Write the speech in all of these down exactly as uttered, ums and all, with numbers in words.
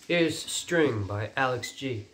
Here's String by Alex G.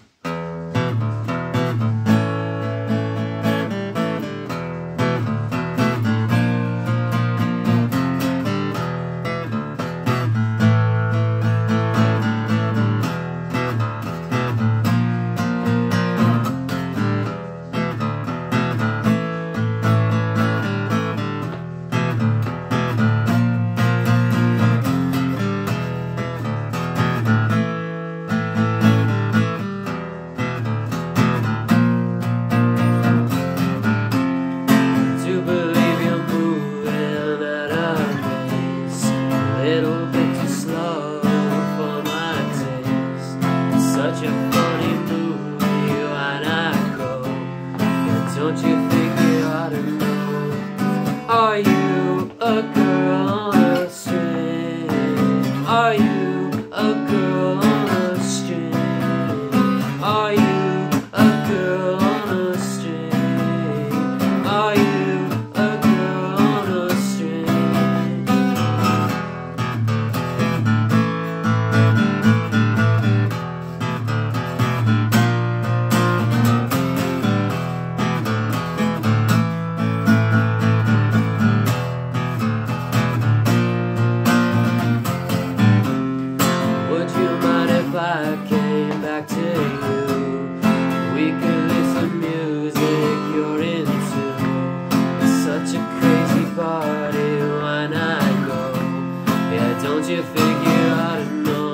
Little bit too slow for my taste. It's such a funny movie, why not go? But don't you think you ought to know? Are you a girl on a string? Are you a girl on a string? Are you a girl on a string? Are you a girl on a string? If I came back to you, we could listen to music you're into. It's such a crazy party, why not go? Yeah, don't you think you ought to know?